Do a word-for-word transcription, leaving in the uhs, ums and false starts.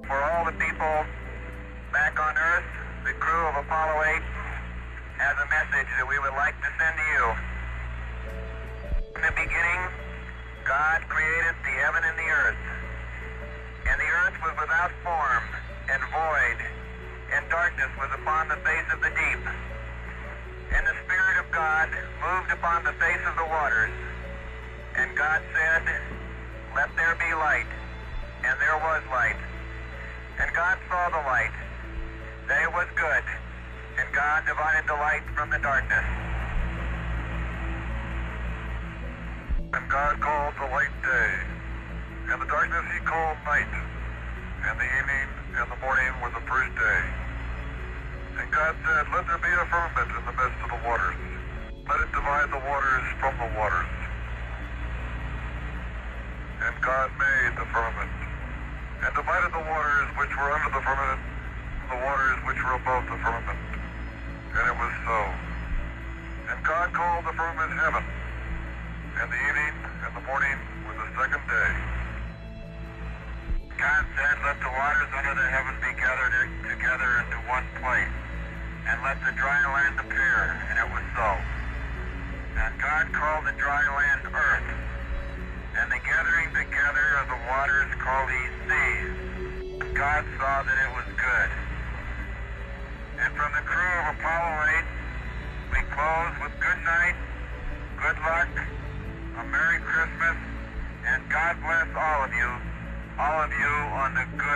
for all the people back on Earth, the crew of Apollo eight has a message that we would like to send to you. In the beginning, God created the heaven and the earth. And the earth was without form and void, and darkness was upon the face of the deep. And the Spirit of God moved upon the face of the waters. And God said, "Let there be light." And there was light. And God saw the light, that it was good. And God divided the light from the darkness. And God called the light day, and the darkness he called night, and the evening and the morning were the first day. And God said, "Let there be a firmament in the midst of the waters. Let it divide the waters from the waters." And God made the firmament, and divided the waters which were under the firmament from the waters which were above the firmament. And it was so. And God called the firmament heaven, and the evening and the morning were the second day. God said, "Let the waters under the heaven be gathered together into one place, and let the dry land appear." And it was so. And God called the dry land earth, and the gathering together of the waters called he seas. And God saw that it was good. And from the crew of Apollo eight, we close with good night, good luck, a Merry Christmas, and God bless all of you, all of you on the good